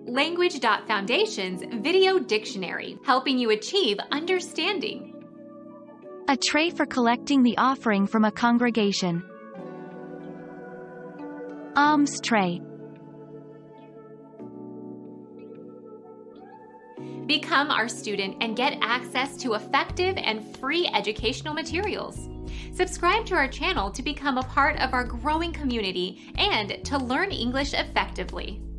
Language.Foundation's Video Dictionary, helping you achieve understanding. A tray for collecting the offering from a congregation. ALMS tray. Become our student and get access to effective and free educational materials. Subscribe to our channel to become a part of our growing community and to learn English effectively.